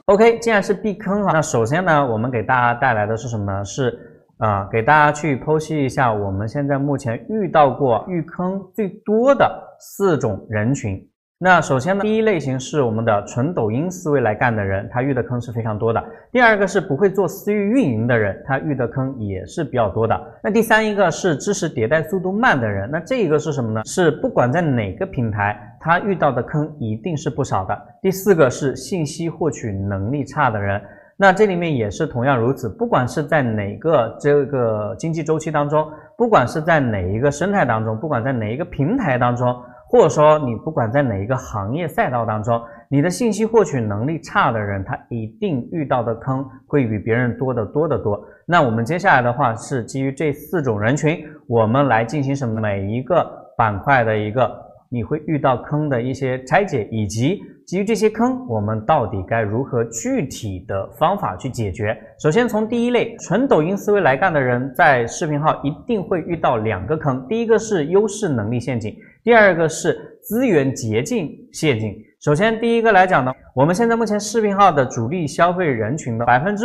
OK， 既然是避坑那首先呢，我们给大家带来的是什么呢？是给大家去剖析一下我们现在目前遇到过遇坑最多的4种人群。那首先呢，第一类型是我们的纯抖音思维来干的人，他遇的坑是非常多的。第二个是不会做私域运营的人，他遇的坑也是比较多的。那第三一个是知识迭代速度慢的人，那这一个是什么呢？是不管在哪个平台，他遇到的坑一定是不少的。第四个是信息获取能力差的人，那这里面也是同样如此，不管是在哪个这个经济周期当中，不管是在哪一个生态当中，不管在哪一个平台当中，或者说你不管在哪一个行业赛道当中，你的信息获取能力差的人，他一定遇到的坑会比别人多得多得多。那我们接下来的话是基于这4种人群，我们来进行什么每一个板块的一个你会遇到坑的一些拆解，以及基于这些坑我们到底该如何具体的方法去解决。首先从第一类纯抖音思维来干的人，在视频号一定会遇到2个坑，第一个是优势能力陷阱，第二个是资源捷径陷阱。首先第一个来讲呢，我们现在目前视频号的主力消费人群的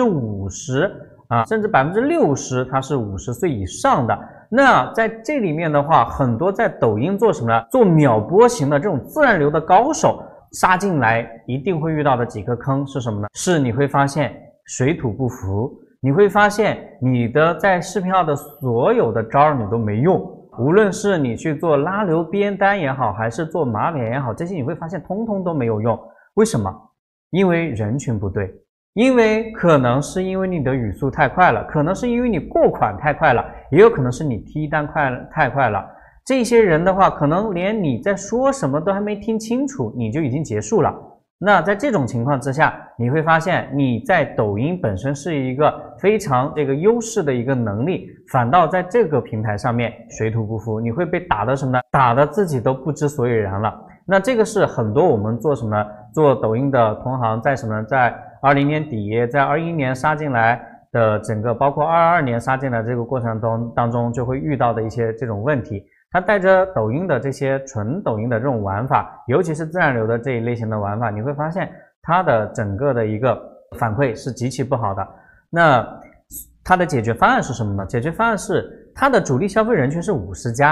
50%甚至 60%它是50岁以上的。那在这里面的话，很多在抖音做什么呢？做秒播型的这种自然流的高手杀进来，一定会遇到的几个坑是什么呢？是你会发现水土不服，你会发现你的在视频号的所有的招你都没用，无论是你去做拉流编单也好，还是做码脸也好，这些你会发现通通都没有用。为什么？因为人群不对，因为可能是因为你的语速太快了，可能是因为你过款太快了，也有可能是你踢单太快了。这些人的话，可能连你在说什么都还没听清楚，你就已经结束了。那在这种情况之下，你会发现你在抖音本身是一个非常优势的一个能力，反倒在这个平台上面水土不服，你会被打的什么呢？打的自己都不知所以然了。那这个是很多我们做什么做抖音的同行在什么在20年底在21年杀进来的整个，包括22年杀进来这个过程当中就会遇到的一些这种问题。它带着抖音的这些纯抖音的这种玩法，尤其是自然流的这一类型的玩法，你会发现它的整个的一个反馈是极其不好的。那它的解决方案是什么呢？解决方案是它的主力消费人群是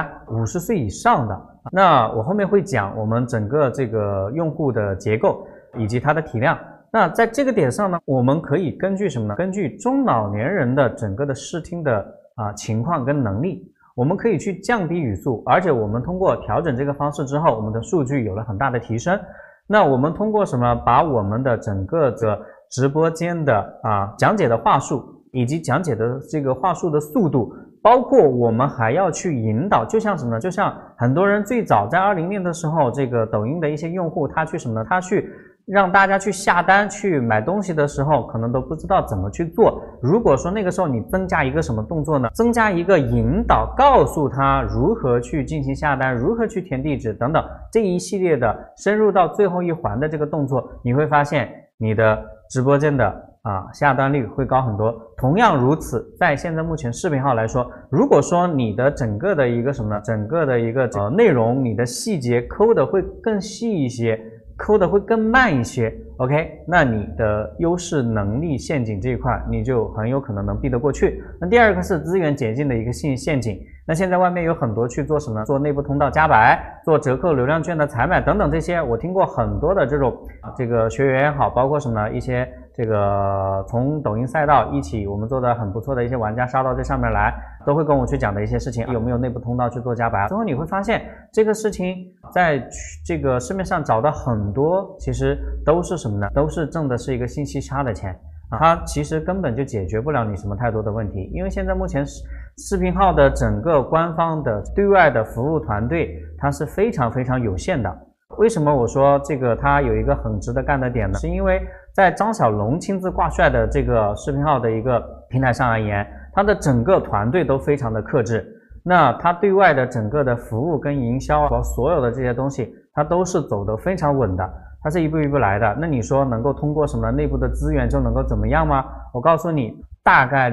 50岁以上的。那我后面会讲我们整个这个用户的结构以及它的体量。那在这个点上呢，我们可以根据什么呢？根据中老年人的整个的视听的情况跟能力，我们可以去降低语速，而且我们通过调整这个方式之后，我们的数据有了很大的提升。那我们通过什么？把我们的整个的直播间的讲解的话术，以及讲解的这个话术的速度，包括我们还要去引导，就像什么呢？就像很多人最早在20年的时候，这个抖音的一些用户，他去什么呢？他去让大家去下单去买东西的时候，可能都不知道怎么去做。如果说那个时候你增加一个什么动作呢？增加一个引导，告诉他如何去进行下单，如何去填地址等等，这一系列的深入到最后一环的这个动作，你会发现你的直播间的下单率会高很多。同样如此，在现在目前视频号来说，如果说你的整个的一个什么呢？整个的一个内容，你的细节抠的会更细一些，抠的会更慢一些 ，OK， 那你的优势能力陷阱这一块，你就很有可能能避得过去。那第二个是资源捷径的一个陷阱。那现在外面有很多去做什么？做内部通道加白，做折扣流量券的采买等等这些，我听过很多的这种这个学员也好，包括什么一些这个从抖音赛道一起我们做的很不错的一些玩家杀到这上面来，都会跟我去讲的一些事情，有没有内部通道去做加白。最后你会发现这个事情在这个市面上找到很多，其实都是什么呢？都是挣的是一个信息差的钱。它其实根本就解决不了你什么太多的问题，因为现在目前视频号的整个官方的对外的服务团队，它是非常非常有限的。为什么我说这个它有一个很值得干的点呢？是因为在张小龙亲自挂帅的这个视频号的一个平台上而言，它的整个团队都非常的克制。那它对外的整个的服务跟营销所有的这些东西，它都是走得非常稳的。它是一步一步来的，那你说能够通过什么内部的资源就能够怎么样吗？我告诉你，大概率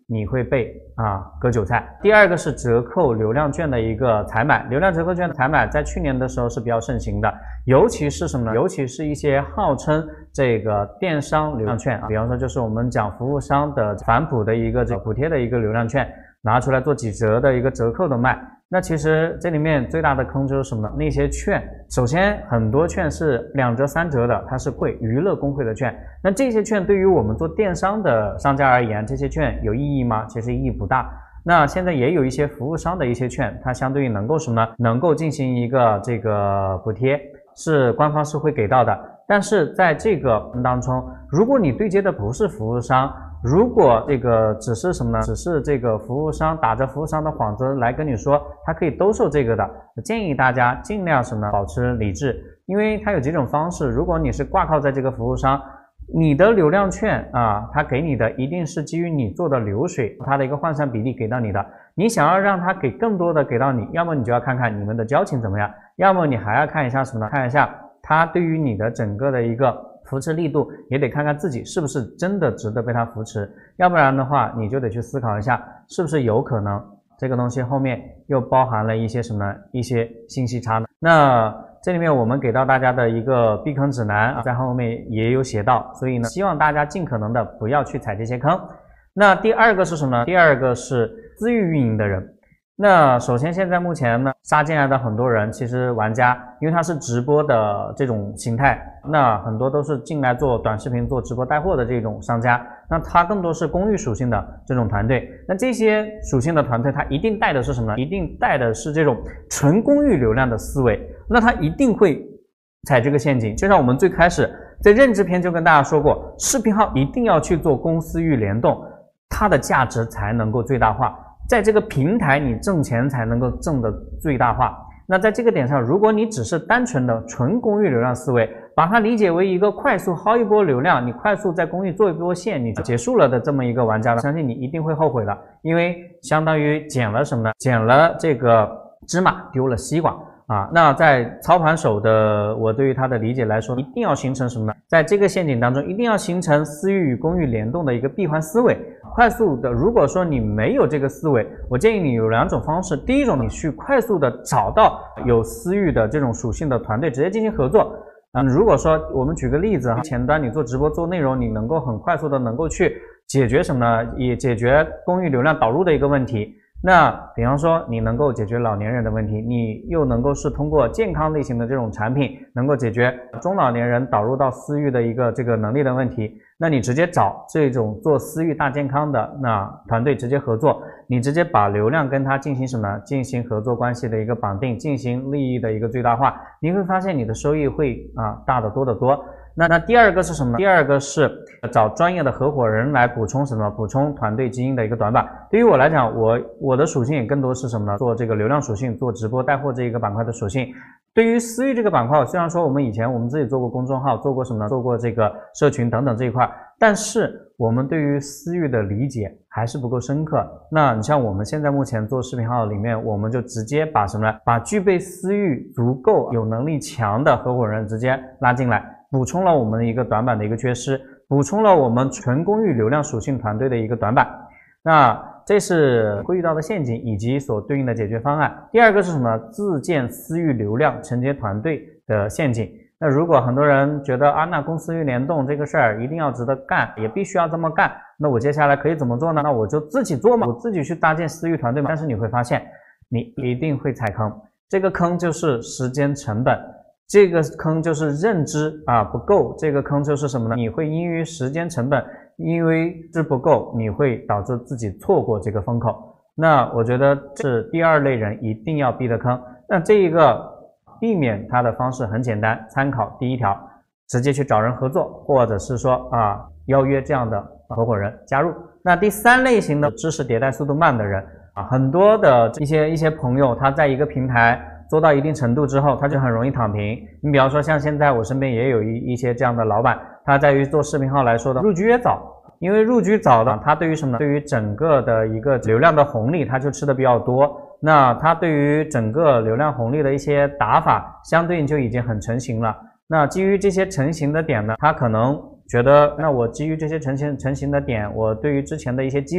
你会被割韭菜。第二个是折扣流量券的一个采买，流量折扣券的采买在去年的时候是比较盛行的，尤其是什么呢？尤其是一些号称这个电商流量券比方说就是我们讲服务商的返补的一个补贴的一个流量券，拿出来做几折的一个折扣的卖。那其实这里面最大的坑就是什么呢？那些券，首先很多券是2折3折的，它是娱乐公会的券。那这些券对于我们做电商的商家而言，这些券有意义吗？其实意义不大。那现在也有一些服务商的一些券，它相对于能够什么呢？能够进行一个这个补贴，是官方是会给到的。但是在这个当中，如果你对接的不是服务商，如果这个只是什么呢？只是这个服务商打着服务商的幌子来跟你说他可以兜售这个的，建议大家尽量什么呢？保持理智，因为它有几种方式。如果你是挂靠在这个服务商，你的流量券他给你的一定是基于你做的流水，它的一个换算比例给到你的。你想要让他给更多的给到你，要么你就要看看你们的交情怎么样，要么你还要看一下什么呢？看一下他对于你的整个的一个扶持力度，也得看看自己是不是真的值得被他扶持，要不然的话你就得去思考一下，是不是有可能这个东西后面又包含了一些什么一些信息差呢？那这里面我们给到大家的一个避坑指南在后面也有写到，所以呢希望大家尽可能的不要去踩这些坑。那第二个是什么呢？第二个是私域运营的人。那首先现在目前呢杀进来的很多人，其实玩家因为他是直播的这种形态，那很多都是进来做短视频做直播带货的这种商家，那他更多是公域属性的这种团队。那这些属性的团队他一定带的是什么呢？一定带的是这种纯公域流量的思维，那他一定会踩这个陷阱。就像我们最开始在认知篇就跟大家说过，视频号一定要去做公私域联动，它的价值才能够最大化，在这个平台你挣钱才能够挣得最大化。那在这个点上，如果你只是单纯的纯公域流量思维，把它理解为一个快速薅一波流量，你快速在公域做一波线你就结束了的这么一个玩家，相信你一定会后悔的，因为相当于捡了什么呢？捡了这个芝麻丢了西瓜那在操盘手的我对于他的理解来说，一定要形成什么呢？在这个陷阱当中一定要形成私域与公域联动的一个闭环思维，快速的。如果说你没有这个思维，我建议你有2种方式。第一种，你去快速的找到有私域的这种属性的团队直接进行合作。如果说我们举个例子，前端你做直播做内容，你能够很快速的能够去解决什么呢？也解决公域流量导入的一个问题。那比方说你能够解决老年人的问题，你又能够是通过健康类型的这种产品能够解决中老年人导入到私域的一个这个能力的问题，那你直接找这种做私域大健康的那团队直接合作，你直接把流量跟他进行什么？进行合作关系的一个绑定，进行利益的一个最大化，你会发现你的收益会大得多得多。那第二个是什么？第二个是找专业的合伙人来补充什么？补充团队基因的一个短板。对于我来讲，我的属性也更多是什么呢？做这个流量属性，做直播带货这一个板块的属性。对于私域这个板块，虽然说我们以前我们自己做过公众号，做过什么？做过这个社群等等这一块，但是我们对于私域的理解还是不够深刻。那你像我们现在目前做视频号里面，我们就直接把什么呢？把具备私域足够有能力强的合伙人直接拉进来，补充了我们一个短板的一个缺失，补充了我们纯公域流量属性团队的一个短板。那这是会遇到的陷阱以及所对应的解决方案。第二个是什么？自建私域流量承接团队的陷阱。那如果很多人觉得那公私域联动这个事儿一定要值得干，也必须要这么干，那我接下来可以怎么做呢？那我就自己做嘛，我自己去搭建私域团队嘛。但是你会发现你一定会踩坑，这个坑就是时间成本，这个坑就是认知不够，这个坑就是什么呢？你会因为时间成本，因为知不够，你会导致自己错过这个风口。那我觉得这是第二类人一定要避的坑。那这一个避免它的方式很简单，参考第一条，直接去找人合作，或者是说邀约这样的合伙人加入。那第三类型的知识迭代速度慢的人很多的一些朋友，他在一个平台做到一定程度之后，他就很容易躺平。你比方说像现在我身边也有一些这样的老板，他在于做视频号来说的入局也早，因为入局早的他对于什么？对于整个的一个流量的红利他就吃的比较多，那他对于整个流量红利的一些打法相对应就已经很成型了。那基于这些成型的点呢，他可能觉得那我基于这些成型的点，我对于之前的一些积累，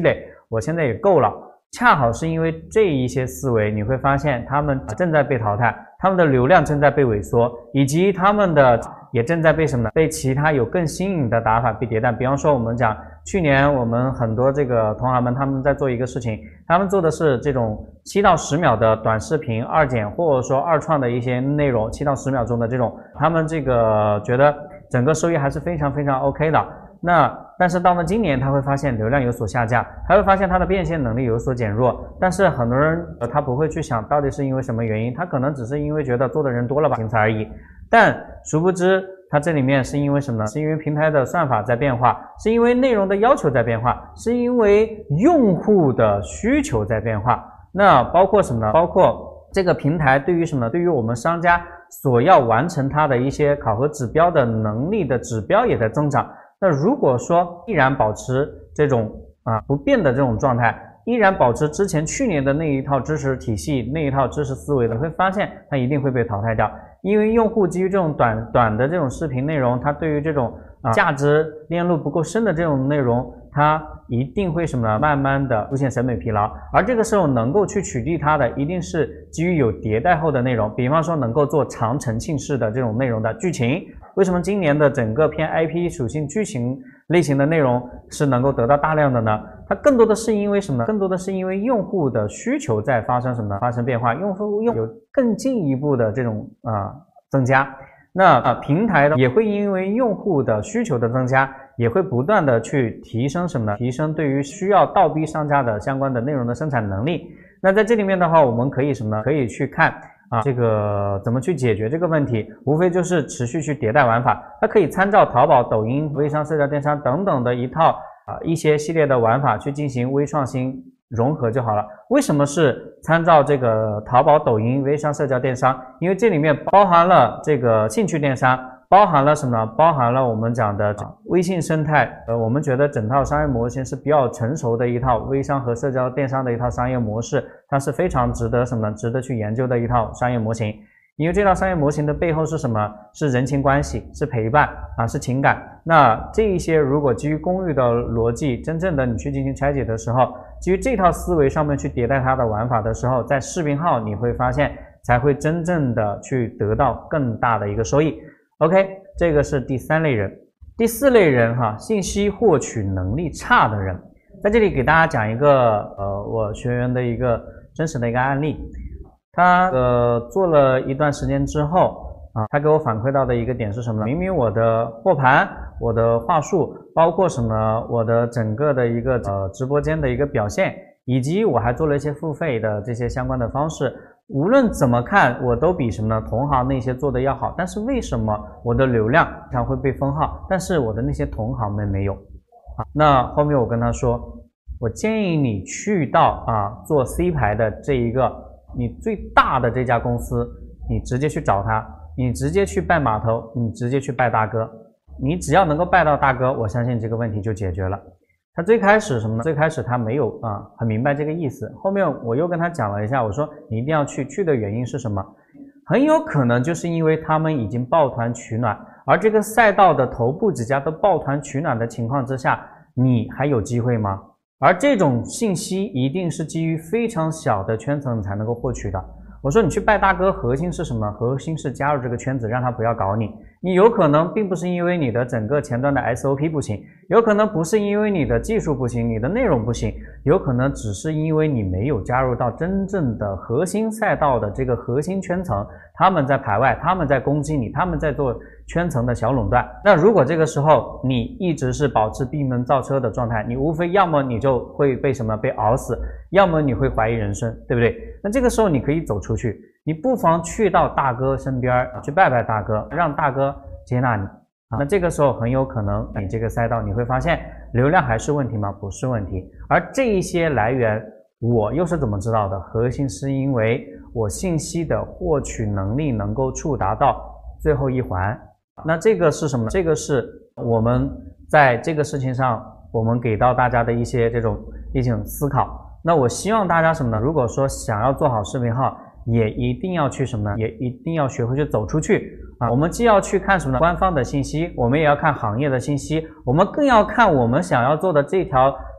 我现在也够了。恰好是因为这一些思维，你会发现他们正在被淘汰，他们的流量正在被萎缩，以及他们的也正在被什么？被其他有更新颖的打法被迭代。比方说我们讲去年我们很多这个同行们他们在做一个事情，他们做的是这种7到10秒的短视频二剪或者说二创的一些内容，7到10秒钟的这种，他们这个觉得整个收益还是非常非常 OK 的。但是到了今年他会发现流量有所下降，他会发现他的变现能力有所减弱，但是很多人他不会去想到底是因为什么原因，他可能只是因为觉得做的人多了吧，仅此而已。但殊不知它这里面是因为什么？是因为平台的算法在变化，是因为内容的要求在变化，是因为用户的需求在变化。那包括什么呢？包括这个平台对于什么？对于我们商家所要完成它的一些考核指标的能力的指标也在增长。那如果说依然保持这种不变的这种状态，依然保持之前去年的那一套知识体系、那一套知识思维的，会发现它一定会被淘汰掉。因为用户基于这种短的这种视频内容，它对于这种价值链路不够深的这种内容，它一定会什么呢？慢慢的出现审美疲劳。而这个时候能够去取缔它的，一定是基于有迭代后的内容，比方说能够做长沉浸式的这种内容的剧情。为什么今年的整个偏 IP 属性剧情类型的内容是能够得到大量的呢？它更多的是因为什么呢？更多的是因为用户的需求在发生什么呢？发生变化，用户有更进一步的这种增加。那平台也会因为用户的需求的增加，也会不断的去提升什么呢？提升对于需要倒逼商家的相关的内容的生产能力。那在这里面的话，我们可以什么呢？可以去看这个怎么去解决这个问题，无非就是持续去迭代玩法。它可以参照淘宝、抖音、微商、社交电商等等的一些系列的玩法去进行微创新融合就好了。为什么是参照这个淘宝、抖音、微商、社交电商？因为这里面包含了这个兴趣电商，包含了什么？包含了我们讲的微信生态。我们觉得整套商业模型是比较成熟的一套微商和社交电商的一套商业模式，它是非常值得去研究的一套商业模型。因为这套商业模型的背后是什么？是人情关系，是陪伴是情感。那这一些如果基于公域的逻辑，真正的你去进行拆解的时候，基于这套思维上面去迭代它的玩法的时候，在视频号你会发现才会真正的去得到更大的一个收益。OK， 这个是第3类人。第4类人信息获取能力差的人。在这里给大家讲一个我学员的一个真实的一个案例。他做了一段时间之后他给我反馈到的一个点是什么呢？明明我的货盘、我的话术，包括什么我的整个的一个直播间的一个表现，以及我还做了一些付费的这些相关的方式，无论怎么看我都比什么呢？同行那些做的要好。但是为什么我的流量经常会被封号，但是我的那些同行们没有那后面我跟他说，我建议你去到做 C 牌的这一个你最大的这家公司，你直接去找他，你直接去拜码头，你直接去拜大哥，你只要能够拜到大哥，我相信这个问题就解决了。他最开始什么呢？最开始他没有很明白这个意思。后面我又跟他讲了一下，我说你一定要去的原因是什么？很有可能就是因为他们已经抱团取暖，而这个赛道的头部几家都抱团取暖的情况之下，你还有机会吗？而这种信息一定是基于非常小的圈层才能够获取的。我说你去拜大哥，核心是什么？核心是加入这个圈子，让他不要搞你。你有可能并不是因为你的整个前端的 SOP 不行，有可能不是因为你的技术不行，你的内容不行，有可能只是因为你没有加入到真正的核心赛道的这个核心圈层，他们在排外，他们在攻击你，他们在做圈层的小垄断。那如果这个时候你一直是保持闭门造车的状态，你无非要么你就会被什么被熬死，要么你会怀疑人生，对不对？那这个时候你可以走出去，你不妨去到大哥身边去拜拜大哥，让大哥接纳你那这个时候很有可能你这个赛道你会发现流量还是问题吗？不是问题。而这一些来源我又是怎么知道的？核心是因为我信息的获取能力能够触达到最后一环。那这个是什么？这个是我们在这个事情上我们给到大家的一些这种思考。那我希望大家什么呢？如果说想要做好视频号，也一定要去什么呢？也一定要学会去走出去我们既要去看什么呢？官方的信息，我们也要看行业的信息，我们更要看我们想要做的这条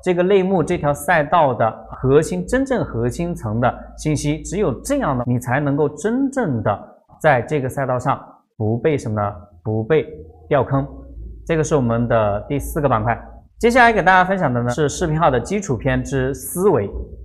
这个类目这条赛道的真正核心层的信息，只有这样的，你才能够真正的在这个赛道上不被掉坑。这个是我们的第4个板块。接下来给大家分享的呢是视频号的基础篇之思维。